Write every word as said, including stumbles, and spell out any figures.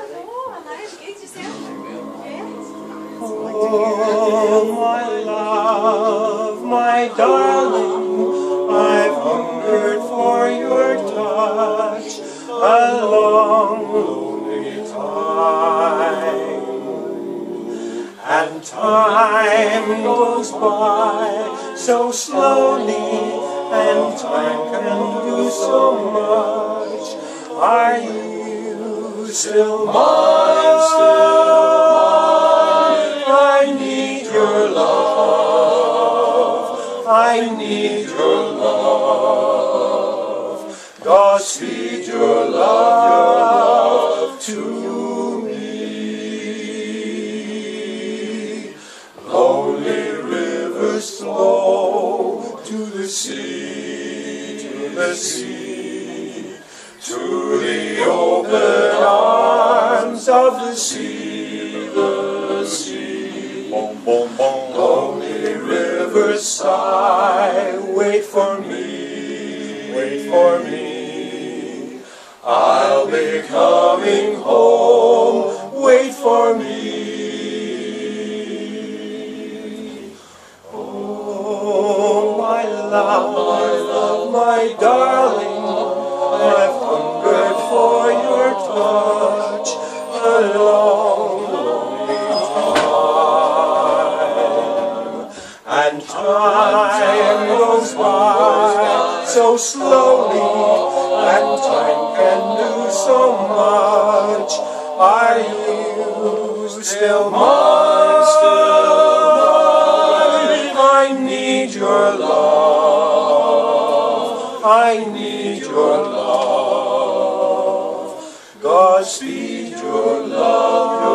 Oh, my love, my darling, I've hungered for your touch a long, lonely time. And time goes by so slowly, and time can do so much. Are you still mine, still mine? I need your love, I need your love. God speed your love to me. Lonely rivers flow to the sea, to the sea, to the open arms of the sea, the sea. Boom, boom, boom. Lonely rivers sigh, wait for me, wait for me. I'll be coming home, wait for me. Oh, my love, my love, my darling, I've hungered for your touch a long, lonely time. And time goes by so slowly, and time can do so much. Are you still mine, still mine? I need your love, I need your love. God speed your love.